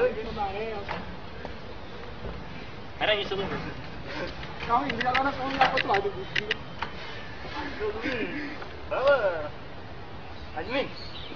Sekarang you suruh. Kau ni dekat sana kau ni apa tu ada. Berapa? Azmin.